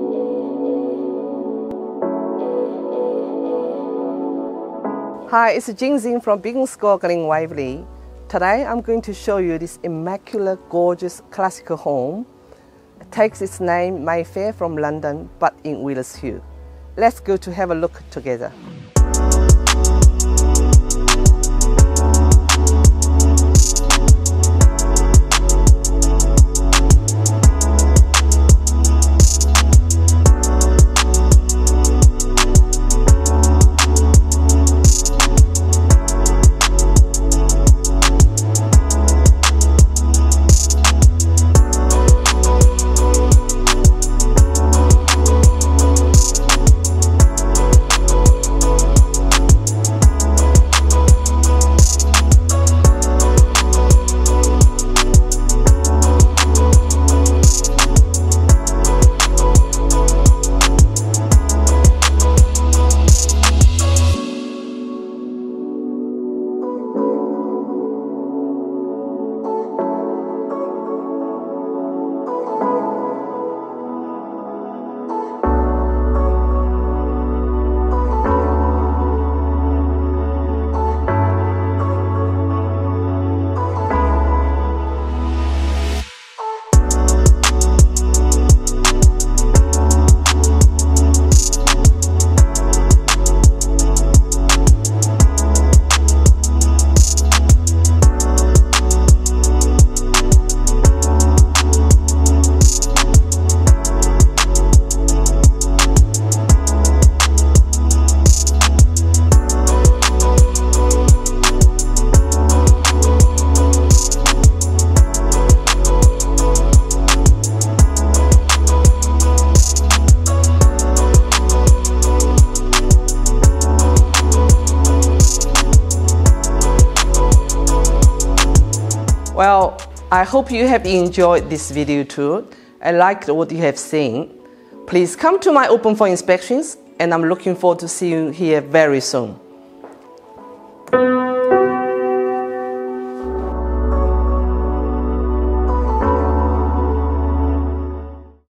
Hi, it's Jing from Beacon School, Glen Waverley. Today I'm going to show you this immaculate, gorgeous classical home. It takes its name Mayfair from London, but in Wheelersfield. Let's go to have a look together. Well, I hope you have enjoyed this video tour and liked what you have seen. Please come to my open for inspections, and I'm looking forward to seeing you here very soon.